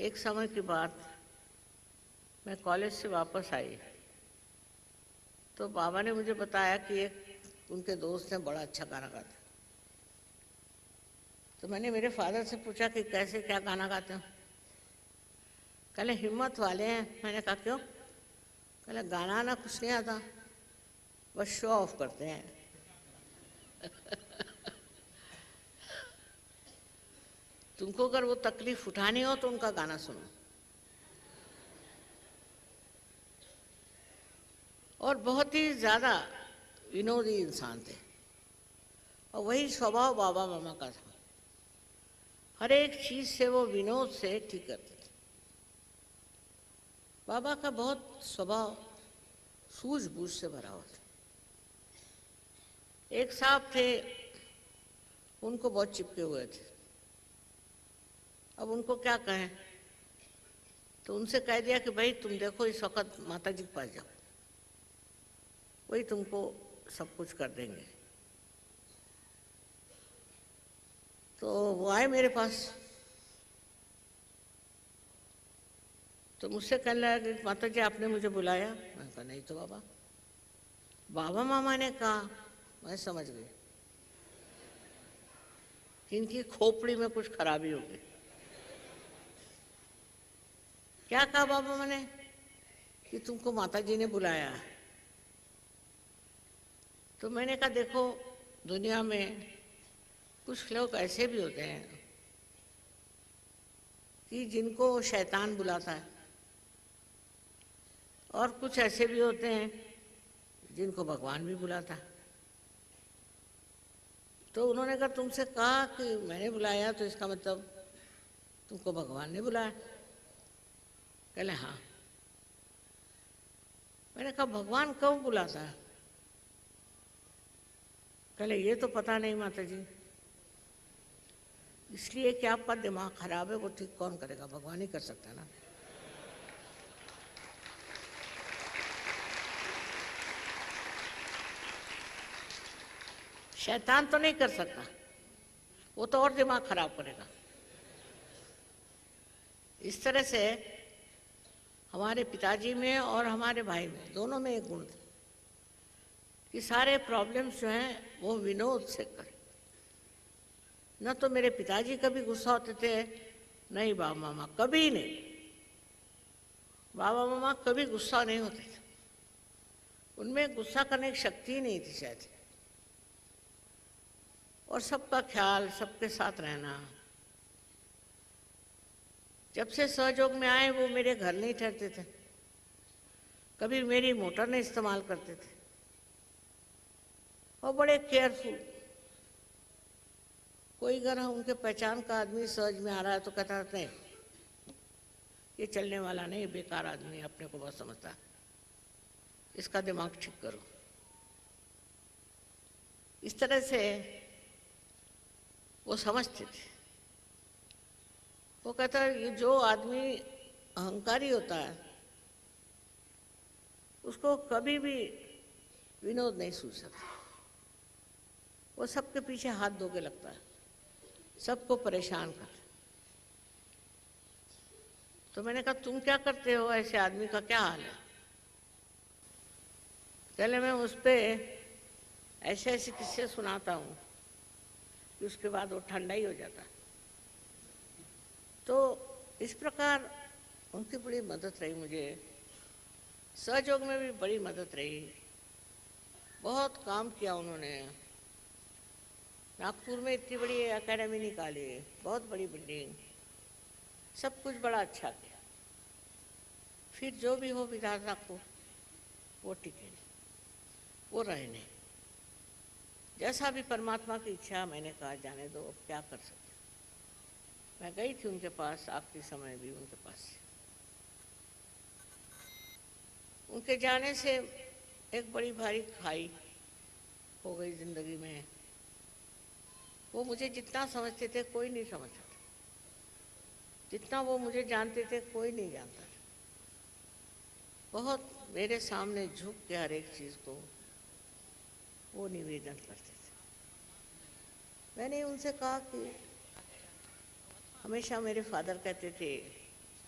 एक समय की बात, मैं कॉलेज से वापस आई तो बाबा ने मुझे बताया कि एक उनके दोस्त ने बड़ा अच्छा गाना गाता। तो मैंने मेरे फादर से पूछा कि कैसे, क्या गाना गाते हो? कहले हिम्मत वाले हैं। मैंने कहा क्यों? कहले गाना ना कुछ नहीं आता, बस शो ऑफ करते हैं। तुमको अगर वो तकलीफ उठानी हो तो उनका गाना सुनो। और बहुत ही ज़्यादा विनोदी इंसान थे और वही स्वभाव बाबा मामा का था। हर एक चीज़ से वो विनोद से ठीक करते थे। बाबा का बहुत स्वभाव सूझबूझ से भरा हुआ था। एक साहब थे, उनको बहुत चिपके हुए थे। अब उनको क्या कहें, तो उनसे कह दिया कि भाई तुम देखो इस वक्त माता जी के पास जाओ, वही तुमको सब कुछ कर देंगे। तो वो आए मेरे पास, तो मुझसे कहने लगा कि माता जी आपने मुझे बुलाया? मैंने कहा नहीं तो बाबा। बाबा मामा ने कहा, मैं समझ गई कि इनकी खोपड़ी में कुछ खराबी हो गई। क्या कहा बाबा मामा ने? कि तुमको माता जी ने बुलाया है। तो मैंने कहा देखो, दुनिया में कुछ लोग ऐसे भी होते हैं कि जिनको शैतान बुलाता है, और कुछ ऐसे भी होते हैं जिनको भगवान भी बुलाता है। तो उन्होंने कहा तुमसे कहा कि मैंने बुलाया, तो इसका मतलब तुमको भगवान ने बुलाया? कहले हाँ। मैंने कहा भगवान कब बुलाता है? कहले ये तो पता नहीं माता जी, इसलिए कि आपका दिमाग खराब है, वो ठीक कौन करेगा? भगवान ही कर सकता है ना। शैतान तो नहीं कर सकता, वो तो और दिमाग खराब करेगा। इस तरह से हमारे पिताजी में और हमारे भाई में, दोनों में एक गुण था कि सारे प्रॉब्लम्स जो हैं वो विनोद से करें। न तो मेरे पिताजी कभी गुस्सा होते थे, नहीं बाबा मामा कभी नहीं। बाबा मामा कभी गुस्सा नहीं होते थे, उनमें गुस्सा करने की शक्ति ही नहीं थी शायद। और सबका ख्याल, सबके साथ रहना। जब से सहयोग में आए वो मेरे घर नहीं ठहरते थे, कभी मेरी मोटर नहीं इस्तेमाल करते थे, और बड़े केयरफुल। कोई अगर उनके पहचान का आदमी सहज में आ रहा है तो कहता नहीं, ये चलने वाला नहीं, बेकार आदमी, अपने को बहुत समझता है, इसका दिमाग ठीक करो। इस तरह से वो समझते थे। वो कहता है ये जो आदमी अहंकारी होता है उसको कभी भी विनोद नहीं सूझ सकता। वो सबके पीछे हाथ धो के लगता है, सबको परेशान करता है। तो मैंने कहा तुम क्या करते हो, ऐसे आदमी का क्या हाल है? पहले मैं उस पर ऐसे ऐसे किस्से सुनाता हूँ कि उसके बाद वो ठंडा ही हो जाता है। तो इस प्रकार उनकी बड़ी मदद रही मुझे, सहयोग में भी बड़ी मदद रही। बहुत काम किया उन्होंने। नागपुर में इतनी बड़ी एकेडमी निकाली, बहुत बड़ी बिल्डिंग, सब कुछ बड़ा अच्छा किया। फिर जो भी हो विधाता को वो टिके नहीं, वो रहे नहीं। जैसा भी परमात्मा की इच्छा, मैंने कहा जाने दो, अब क्या कर सकते। मैं गई थी उनके पास, आखिरी समय भी उनके पास। उनके जाने से एक बड़ी भारी खाई हो गई जिंदगी में। वो मुझे जितना समझते थे कोई नहीं समझता था, जितना वो मुझे जानते थे कोई नहीं जानता था। बहुत मेरे सामने झुक के हर एक चीज़ को वो निवेदन करते थे। मैंने उनसे कहा कि हमेशा मेरे फादर कहते थे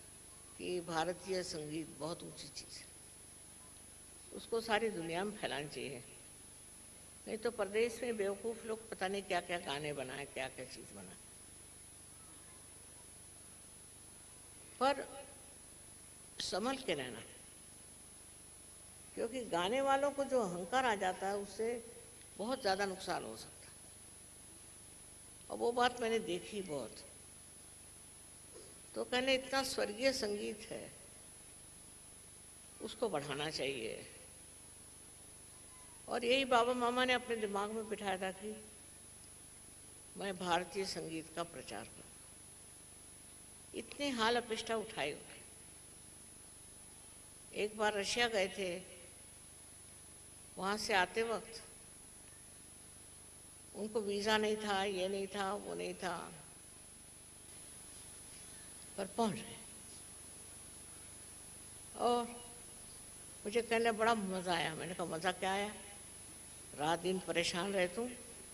कि भारतीय संगीत बहुत ऊंची चीज़ है, उसको सारी दुनिया में फैलाना चाहिए। नहीं तो प्रदेश में बेवकूफ़ लोग पता नहीं क्या क्या गाने बनाए, क्या क्या चीज़ बनाए। पर संभल के रहना, क्योंकि गाने वालों को जो अहंकार आ जाता है उससे बहुत ज़्यादा नुकसान हो सकता है। और वो बात मैंने देखी बहुत। तो कहने इतना स्वर्गीय संगीत है, उसको बढ़ाना चाहिए। और यही बाबा मामा ने अपने दिमाग में बिठाया था कि मैं भारतीय संगीत का प्रचार करूँ। इतनी हाल अपेष्टा उठाई। एक बार रशिया गए थे, वहाँ से आते वक्त उनको वीज़ा नहीं था, ये नहीं था, वो नहीं था, पर पहुँच गए। और मुझे कहने बड़ा मज़ा आया। मैंने कहा मज़ा क्या आया, रात दिन परेशान रहे तुम।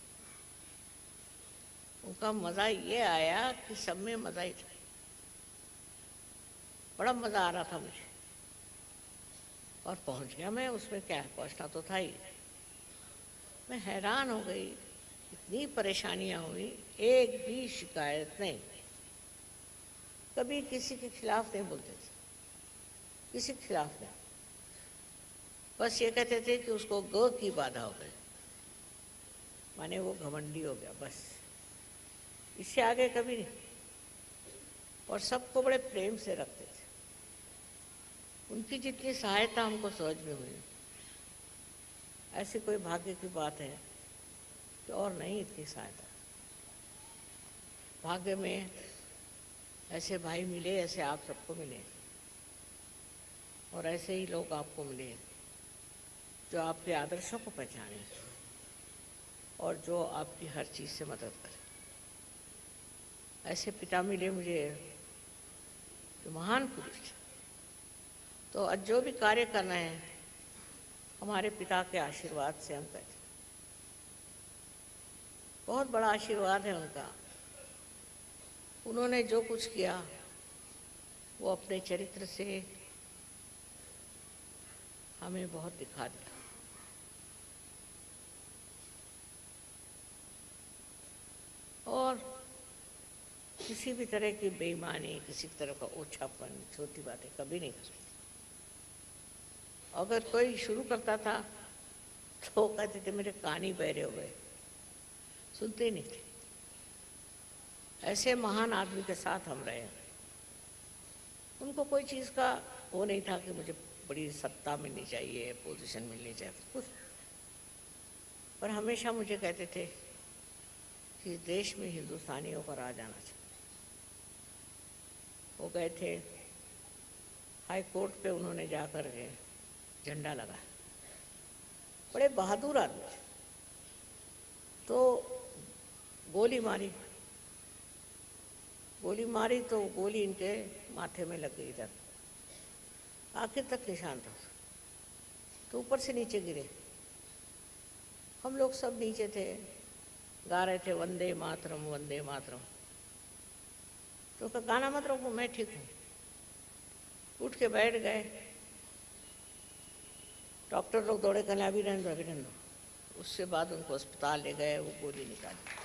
उनका मज़ा ये आया कि सब में मज़ा ही था, बड़ा मज़ा आ रहा था मुझे। और पहुंच गया मैं, उसमें क्या है, पहुंचना तो था ही। मैं हैरान हो गई, इतनी परेशानियां हुई, एक भी शिकायत नहीं। कभी किसी के खिलाफ नहीं बोलते थे, किसी के खिलाफ नहीं। बस ये कहते थे कि उसको ग की बाधा हो गई, माने वो घमंडी हो गया, बस। इससे आगे कभी नहीं। और सबको बड़े प्रेम से रखते थे। उनकी जितनी सहायता हमको सहज में हुई, ऐसी कोई भाग्य की बात है कि और नहीं इतनी सहायता। भाग्य में ऐसे भाई मिले, ऐसे आप सबको मिले, और ऐसे ही लोग आपको मिले जो आपके आदर्शों को पहचाने और जो आपकी हर चीज़ से मदद करे। ऐसे पिता मिले मुझे जो महान पुरुष। तो आज जो भी कार्य करना है, हमारे पिता के आशीर्वाद से हम करते। बहुत बड़ा आशीर्वाद है उनका। उन्होंने जो कुछ किया वो अपने चरित्र से हमें बहुत दिखा दिया। और किसी भी तरह की बेईमानी, किसी तरह का ओछापन, छोटी बातें कभी नहीं करते। अगर कोई शुरू करता था तो कहते थे मेरे कान ही बहरे हो गए, सुनते ही नहीं थे। ऐसे महान आदमी के साथ हम रहे। उनको कोई चीज़ का वो नहीं था कि मुझे बड़ी सत्ता मिलनी चाहिए, पोजीशन मिलनी चाहिए, कुछ। पर हमेशा मुझे कहते थे कि देश में हिंदुस्तानियों का राज आना चाहिए। वो गए थे हाई कोर्ट पे, उन्होंने जाकर के झंडा लगाया। बड़े बहादुर आदमी थे। तो गोली मारी, गोली मारी तो गोली इनके माथे में लग गई इधर, आखिर तक निशान था। तो ऊपर से नीचे गिरे। हम लोग सब नीचे थे, गा रहे थे वंदे मातरम वंदे मातरम। तो उसका गाना मत रोको, मैं ठीक हूँ। उठ के बैठ गए। डॉक्टर लोग दौड़े, कहने अभी रहने दो, अभी रहने दो। उसके बाद उनको अस्पताल ले गए, वो गोली निकाली।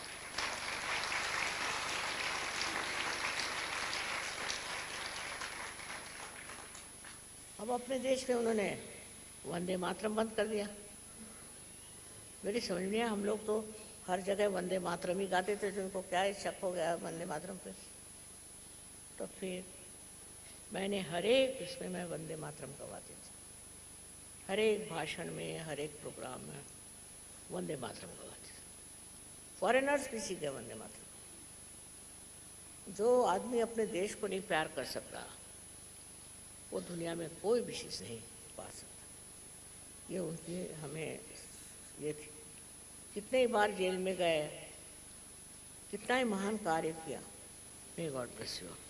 अब अपने देश में उन्होंने वंदे मातरम बंद कर दिया। मेरी समझ में हम लोग तो हर जगह वंदे मातरम ही गाते थे, तो उनको क्या शक हो गया वंदे मातरम पे। तो फिर मैंने हर एक इसमें मैं वंदे मातरम गवाती थी, हर एक भाषण में, हर एक प्रोग्राम में वंदे मातरम गवाती थी। फॉरेनर्स भी सीखे वंदे मातरम। जो आदमी अपने देश को नहीं प्यार कर सकता, वो दुनिया में कोई भी चीज़ नहीं पा सकता। ये उनकी हमें ये थी। कितने ही बार जेल में गए, कितना ही महान कार्य किया। May God bless you.